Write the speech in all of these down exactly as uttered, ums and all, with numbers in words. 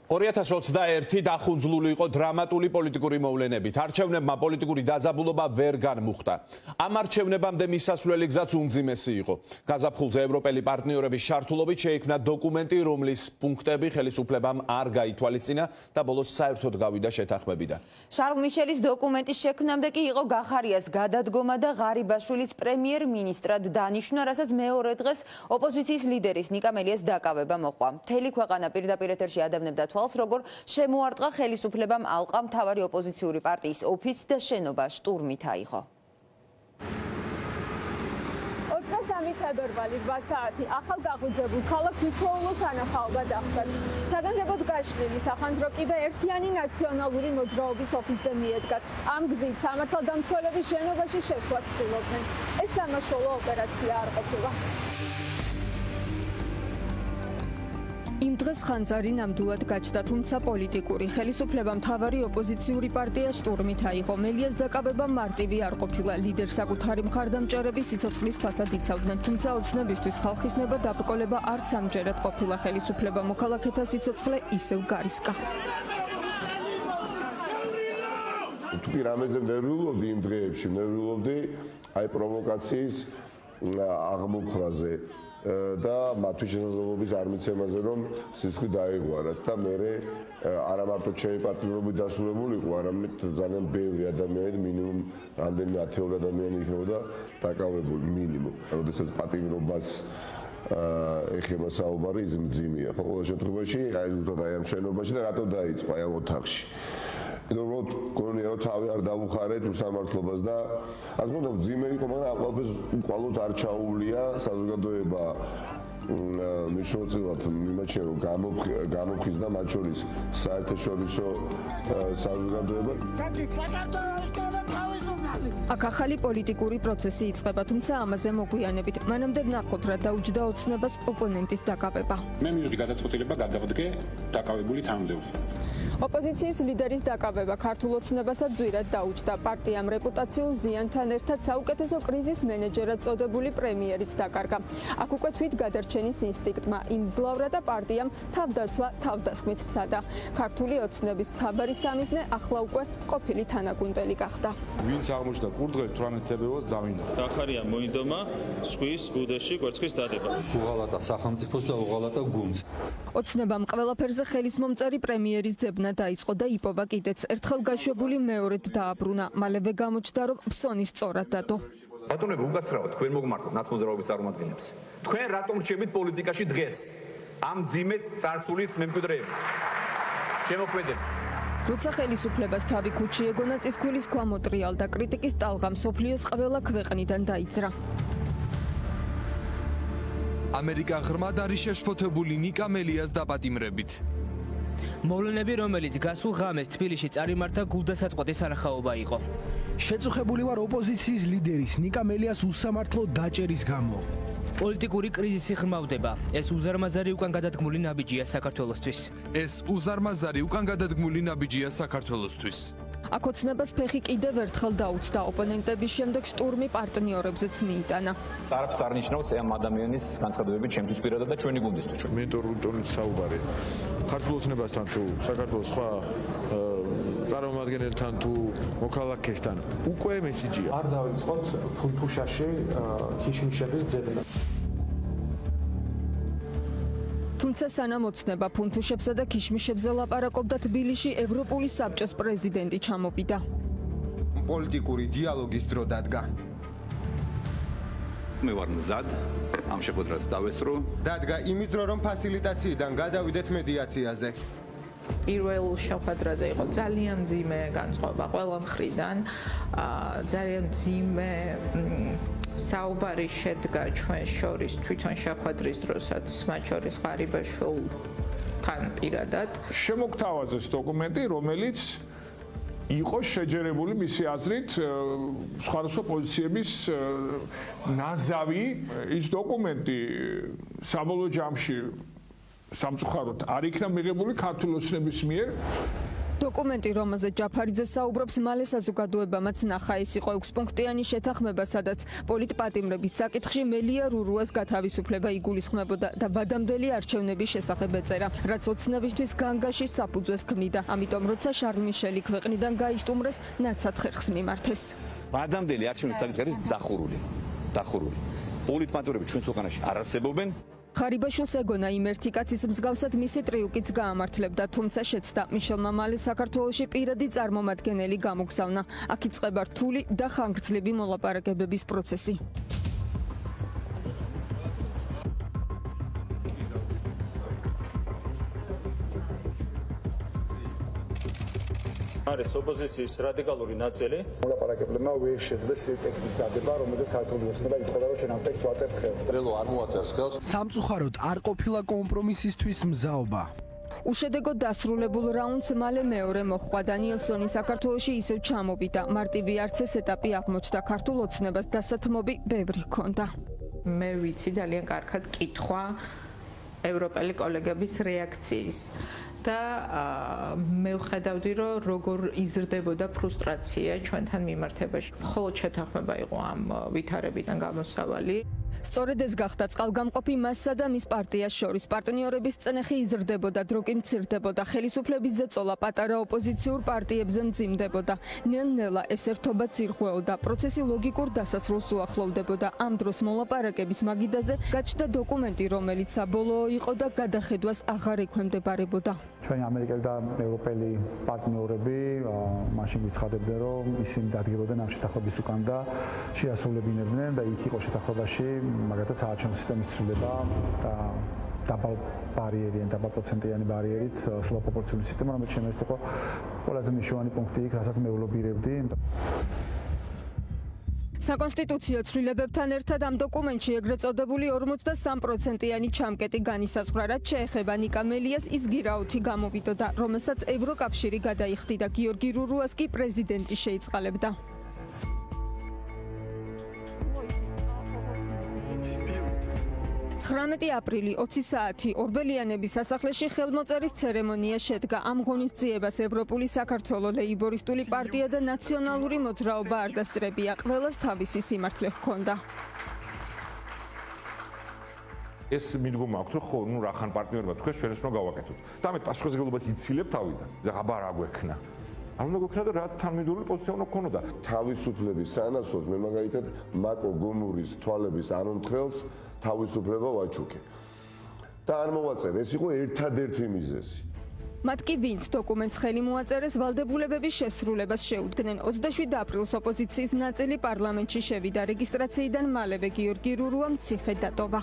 ორი ათას ოცდაერთი დახუნძლული იყო დრამატული პოლიტიკური მოვლენებით. არჩევნებმა პოლიტიკური დაძაბულობა ვერ განმუხტა. ამ არჩევნებამდე მისასვლელი გზაც უმძიმესი იყო. გაზაფხულზე ევროპელი პარტნიორების ჩართულობით შეიქმნა დოკუმენტი, რომლის პუნქტები ხელისუფლებამ არ გაითვალისწინა და ბოლოს საერთოდ გავიდა შეთანხმებიდან. შარლ მიშელის დოკუმენტის შექმნამდე კი იყო გახარიას გადადგომა და ღარიბაშვილის პრემიერ-მინისტრად დანიშვნა, რასაც მეორე დღეს ოპოზიციის ლიდერის ნიკა მელიას დაკავება მოყვა. მთელი ქვეყანა პირდაპირ ეთერში ადევნებდა როგორ შემოარტყა ხელისუფლებამ ალყა მთავარი ოპოზიციური პარტიის ოფისს და შენობა შტურმით აიღო. ოცდასამი თებერვალი რვა საათი ახალგაღუძებულ ქალაქს უჩვეულო სანახაობა დახვდათ. საგანგებოდ გაშლილი სახანძრო კიბე ერთიანი ნაციონალური მოძრაობის ოფისზე მიედგათ. ამ გზით სამართალდამცველების შენობაში შესვლა ცდილობდნენ. ეს სამაშველო ოპერაცია არ ყოფილა. იმ დღეს ხანძარი ნამდვილად გაჩნდა, თუმცა პოლიტიკური ხელისუფლება მთავარი ოპოზიციური პარტია შტურმით აიღო. მელიას დაკავება მარტივი არ ყოფილა. ლიდერს საკუთარი მხარდამჭერების სიცოცხლის ფასად იცავდნენ, თუმცა ოცნებისთვის ხალხის ნება დაბრკოლება არც ამჯერად ყოფილა. ხელისუფლება მოქალაქეთა სიცოცხლე ისევ გარისკა. თუ რამეზე ნერვიულობდი იმ დღეებში, ნერვიულობდი აი პროვოკაციის აღმოფხვრაზე და მათთვის შესაძლებლობის არ მიცემაზე, რომ სისხლი დაეღვარათ და მე არა მარტო ჩემი პარტნიორობით დასრულებულიყო, არამედ ძალიან ბევრი ადამიანი, მინიმუმ რამდენიმე ათეული ადამიანი იქნებოდა დაკავებული მინიმუმ. როდესაც პატიმრობას ეხება საუბარი, ის მძიმეა. ყოველ შემთხვევაში, აი ზუსტად აი ამ შენობაში და რატო დაიწყო აი ამ ოთახში. იმიტომ რომ გონია რომ თავი არ დავუხარეთ უსამართლობას და ასე რომ მძიმე იყო, მაგრამ ამ ყველაფერს უკვალოდ არ ჩაუვლია საზოგადოება მიშოწილად მიმაჩნია რომ გამოფხიზდა მათ შორის საერთაშორისო საზოგადოება. აქ ახალი პოლიტიკური პროცესი იწყება, თუმცა ამაზე მოგვიანებით. მანამდე ნახოთ რა დაუჯდა ოცნებას ოპონენტის დაკავება. მე მივიღე გადაწყვეტილება გადავდგე დაკავებული თანამდებობა. ოპოზიციის ლიდერის დაკავება ქართულ ოცნებასაც ძვირად დაუჯდა. პარტიამ რეპუტაციულ ზიანთან ერთად საუკეთესო კრიზის მენეჯერად წოდებული პრემიერიც დაკარგა. აქ უკვე თვით გადარჩენის ინსტინქტმა იმძლავრა და პარტიამ თავდაცვა თავდასხმით სცადა. ქართული ოცნების მთავარი სამიზნე ახლა უკვე ყოფილი თანაგუნდელი გახდა. ვინც აღმოჩნდა კურდღელი თვრამეტ თებერვალს დავინახა. გახარია მოინდომა სხვის ბუდეში კვერცხის დადება. უღალატა სახელმწიფოს და უღალატა გუნდს. ოცნებამ ყველაფერზე ხელის მომწერი პრემიერის ძებნა დაიწყო და იპოვა კიდეც. ერთხელ გაშვებული მეორედ დააბრუნა. მალევე გამოჩნდა, რომ ფსონი სწორად დადო. ბატონებო, უკაცრავად, თქვენ მოგმართოთ ნაცმოძრაობის წარმომადგენლებს. თქვენ რატომ რჩებით პოლიტიკაში დღეს? ამ ძიმე წარსულის მემკვიდრეები. შემოქმედები. როცა ხელისუფლებას თავი ქუჩი ეგონა წისქვილის ქვა მოტრიალდა, კრიტიკის ტალღა მსოფლიოს ყველა ქვეყნიდან დაიძრა. ამერიკა ღრმად არის შეშფოთებული ნიკა მელიას დაპატიმრებით. მოვლენები, რომელიც გასულ ღამეს თბილისში წარიმართა გულდასაწყვეტი სანახაობა იყო. შეწუხებული ვარ ოპოზიციის ლიდერის ნიკა მელიას უსამართლო დაჭერის გამო. პოლიტიკური კრიზისი ღრმავდება. ეს უზარმაზარი უკან გადადგმული ნაბიჯია საქართველოსთვის. ეს უზარმაზარი უკან გადადგმული ნაბიჯია საქართველოსთვის. აქ ოცნებას ფეხი კიდევ ერთხელ დაუცდა. ოპონენტების შემდეგ შტურმი პარტნიორებზეც მიიტანა. არაფერს არ ნიშნავს ამ ადამიანის განცხადებები ჩემთვის პირადად და ჩვენი გუნდისთვის. მენტორული ტონით საუბარი. ქართულ ოცნებასთან თუ საქართველოს სხვა წარმომადგენელთან თუ მოქალაქესთან უკვე მესიჯია. არ დავიწყოთ ფუნთუშაში ქიშმიშების ძებნა. თუმცა სანამ ოცნება ფუნთუშებსა და ქიშმიშებზე ლაპარაკობდა, თბილისში ევროპული საბჭოს პრეზიდენტი ჩამოვიდა. პოლიტიკური დიალოგის დრო დადგა. მე ვარ მზად ამ შეხვედრას დავესწრო. დადგა იმის დრო, რომ ფასილიტაციიდან გადავიდეთ მედიაციაზე. პირველ შეხვედრაზე იყო ძალიან მძიმე განწყობა ყველა მხრიდან, ძალიან მძიმე საუბარი შედგა ჩვენ შორის თვითონ შეხვედრის დროსაც, მათ შორის ღარიბაშვილთან პირადად. შემოგთავაზეს დოკუმენტი, რომელიც იყო შეჯერებული მისი აზრით სხვადასხვა პოზიციების ნაზავი. ის დოკუმენტი საბოლოო ჯამში სამწუხაროდ არ იქნა მიღებული ქართული ოცნების მიერ. დოკუმენტი, რომელზეც ჯაფარიძე საუბრობს, მალე საზოგადოებამაც ნახა. ის იყო ექვსპუნქტიანი შეთანხმება, სადაც პოლიტპატიმრების საკითხში მელია რურუას გათავისუფლება იგულისხმებოდა და ბადამდელი არჩევნების შესახებ ეწერა, რაც ოცნებისთვის განგაში საფუძვეს ქმნიდა. ამიტომ, როცა შარლ მიშელი ქვეყნიდან გაისტუმრეს, ნაცად ხერხს მიმართეს. ბადამდელი არჩევნების საკითხი არის დახურული. დახურული. პოლიტპატიმრები ჩვენს ქვეყანაში არ არსებობენ. ხარიბაშვილს ეგონა იმ ერთი კაცის მსგავსად მისი ტრიუკიც გაამართლებდა, თუმცა შეცდა. მიშელმა მალე საქართველოში პირადი წარმომადგენელი გამოგზავნა. აქ იწყება რთული და ხანგრძლივი მოლაპარაკებების პროცესი. არის ოპოზიციის რადიკალური ნაწილი. მოლაპარაკებლებმა ვერ შეძლეს ტექსტის დადება, რომელზეც ქართული ოცნება ითხოვდა, რომ ჩვენ ამ ტექსტს ვაწერთ ხელს. ტრელო არ მოაწერს ხელს. სამწუხაროდ არ ყოფილა კომპრომისისთვის მზაობა. უშედეგო დასრულებულ რაუნდს მალე მეორე მოჰყვა. დანიელსონი საქართველოში ისევ ჩამოვიდა. მარტივი არც ეს ეტაპი აღმოჩნდა. ქართულ ოცნებას დასათმობი ბევრი ჰქონდა. მე ვიცი ძალიან კარგად კითხვა ევროპელი კოლეგების რეაქციის. და მე ვხედავდი, რომ როგორ იზრდებოდა ფრუსტრაცია ჩვენთან მიმართებაში. მხოლოდ შეთანხმება იყო ამ ვითარებიდან გამოსავალი. სწორედ ეს გახდა წყალგამყოფი მასსა და მის პარტიას შორის. პარტნიორების წნეხი იზრდებოდა, დრო კი მცირდებოდა, ხელისუფლების ზეწოლა პატარა ოპოზიციურ პარტიებზე მძიმდებოდა. ნელ-ნელა ეს ერთობა ძირღვეოდა, პროცესი ლოგიკურ დასასრულს უახლოვდებოდა. ამ დროს მოლაპარაკების მაგიდაზე გაჩნდა დოკუმენტი, რომელიც საბოლოო იყო და გადახედვას აღარ ექვემდებარებოდა. ჩვენი ამერიკელი და ევროპელი პარტნიორები მაშინ გიცხადებდნენ, რომ ისინი დადგებოდნენ ამ შეთანხმების უკან და შეასრულებინებდნენ და იქ იყო შეთანხმებაში მაგათაც საარჩევნო სისტემის ცვლილება და დაბალ ბარიერი ან დაბალ პროცენტიანი ბარიერით სულ პროპორციული სისტემა, რომელიც შემეცდა იყო ყველაზე მნიშვნელოვანი პუნქტი იქ, რასაც მე ვლობირებდი. საკონსტიტუციო ცვლილებებთან ერთად ამ დოკუმენტში ეგრეთ წოდებული ორმოცდასამ პროცენტიანი ჩამკეტი განისაზღვრა, რაც შეეხება ნიკა მელიას, ის გირაუთი გამოვიდოდა, რომელსაც ევროკავშირი გადაიხდიდა. გიორგი რურუას კი პრეზიდენტი შეიწყალებდა. ცხრამეტი აპრილი ოცი საათი ორბელიანების სასახლეში ხელმოწერის ცერემონია შედგა. ამ ღონისძიებას ევროპული საქართველო, ლეიბორისტული პარტია და ნაციონალური მოძრაობა არ დასწრებია. ყველას თავისი სიმართლე ჰქონდა. ეს მიდგომა აქვს, რომ ხო, ნუ რახან პარტნიორებმა თქვენ ჩვენს უნდა გავაკეთოთ. და მე პასუხისმგებლობას იცილებ თავიდან. და აბა რა გვექნა. არ უნდა გვექნა და რა თანმიმდევრული პოზიცია უნდა გქონოდა. თავისუფლების სანაცვლოდ მე მაგალითად მაკო გომურის თვალების ანონთხელს თავისუფლება ვაჩუქე. და არ მოვაწერე, ეს იყო ერთადერთი მიზეზი. მათ კი ვინც დოკუმენტს ხელი მოაწერეს, ვალდებულებების შესრულებას შეუდგნენ. ოცდაშვიდ აპრილს ოპოზიციის ნაწილი პარლამენტში შევიდა. რეგისტრაციიდან მალევე გიორგი რურუამ ციხე დატოვა.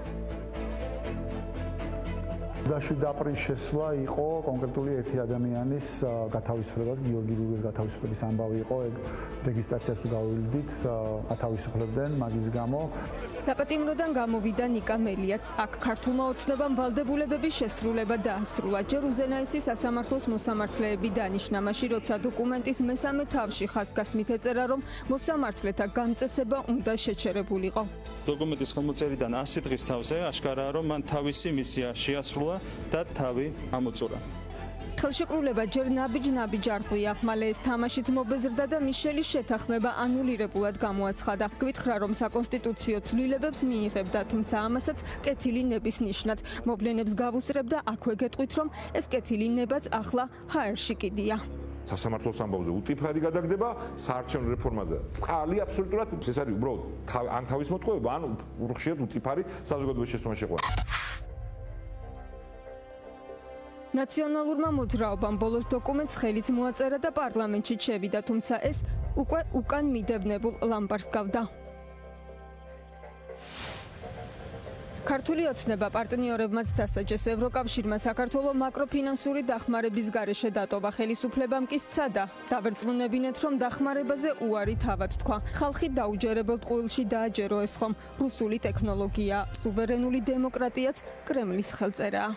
ოცდაშვიდ აპრილის შესვლა იყო კონკრეტული ერთი ადამიანის გათავისუფლებას, გიორგი რურუას გათავისუფლების ამბავი იყო, ეგ რეგისტრაციას თუ გავივიდით, ათავისუფლებდნენ მაგის გამო. დაპატიმროდან გამოვიდა ნიკა მელიაც. აქ ქართულმა ოცნებამ ვალდებულებების შესრულება დაასრულა. ჯერ უზენაესი სასამართლოს მოსამართლეები დანიშნა, მაშინ როცა დოკუმენტის მესამე თავში ხაზგასმით ეწერა, რომ მოსამართლეთა გამწესება უნდა შეჩერებულიყო. დოკუმენტის ხელმოწერიდან ასი დღის თავზე აშკარაა, რომ მან თავისი მისია შეასრულა და თავი ამოწურა. ხელშეკრულება ჯერ ნაბიჯ-ნაბიჯ არ ღვია, მალე ეს თამაშიც მობეზრდა და მიშელის შეთანხმება ანულირებულად გამოაცხადა. გვითხრა, რომ საკონსტიტუციო ცვლილებებს მიიღებდა, თუმცა ამასაც კეთილი ნების ნიშნად. მოვლენებს გავუსწრებდა, აქვე გეტყვით, რომ ეს კეთილი ნებაც ახლა ჰაერში კიდია. სასამართლოს ამბავზე უტიფარი გადაგდება, საარჩევნო რეფორმაზე წყალი აბსოლუტურად ეს არის უბრალოდ ან თავის მოტყუება, ან ხშირად უტიფარი საზოგადოების შესწავლა შეყვანა. ნაციონალურმა მოძრაობამ ბოლოს დოკუმენტს ხელიც მოაწერა და პარლამენტში შევიდა, თუმცა ეს უკვე უკან მიდევნებულ ლამპარს გავდა. ქართული ოცნება პარტნიორებმაც დასაჯეს. ევროკავშირმა საქართველოს მაკროფინანსური დახმარების გარეშე დატოვა. ხელისუფლებამ კი სცადა. დავერწმუნებინეთ, რომ დახმარებაზე უარი თავად თქვა. ხალხი დაუჯერებელ ტყუილში დააჯერო ეს ხომ რუსული ტექნოლოგია, სუვერენული დემოკრატიაც კრემლის ხელწერაა.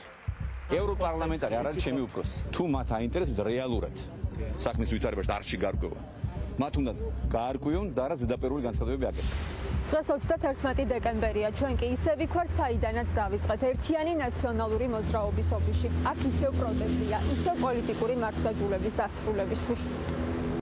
ევროპარლამენტარი არ არის ჩემი უფროსი. თუ მათ აინტერესებთ რეალურად საქმის ვითარებაში არჩი გარკვევა. მათ უნდა გაარკვიონ და რა ზედაპირული განცხადებები აკეთონ. დღეს ოცდათერთმეტი დეკემბერია, ჩვენ კი ისე ვიქვართ საიდანაც დავიწყეთ ერთიანი ნაციონალური მოძრაობის ოფისში. აქ ისევ პროტესტია, ისევ პოლიტიკური მართლმსაჯულების დასრულებისთვის.